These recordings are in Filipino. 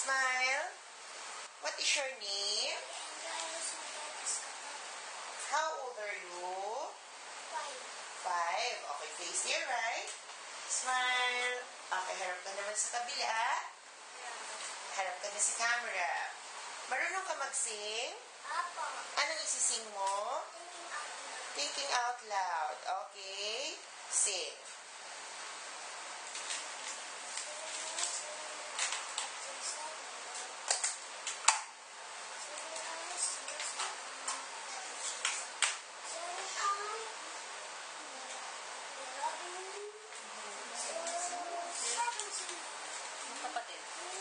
Smile. What is your name? How old are you? 5. Okay, face here, right? Smile. Okay, harap ka naman sa kabila. Harap ka na sa camera. Marunong ka mag-sing? Apo. Anong isising mo? Thinking out loud. Okay. Sing. Kapatid.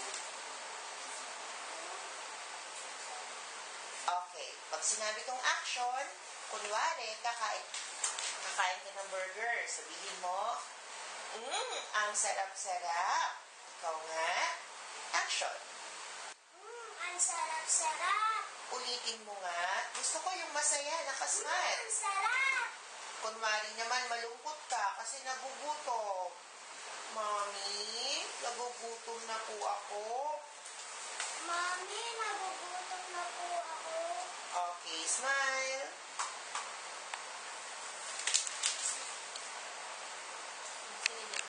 Okay. Pag sinabi kong action, kunwari, kakain ka ng burger. Sabihin mo, ang sarap-sarap. Ikaw nga, action. Ang sarap-sarap. Ulitin mo nga, gusto ko yung masaya, nakasmile. Ang sarap. Kunwari naman, malungkot ka kasi nagugutom. Mami, nagugutom na po ako. Mami, nagugutom na po ako. Okay, smile.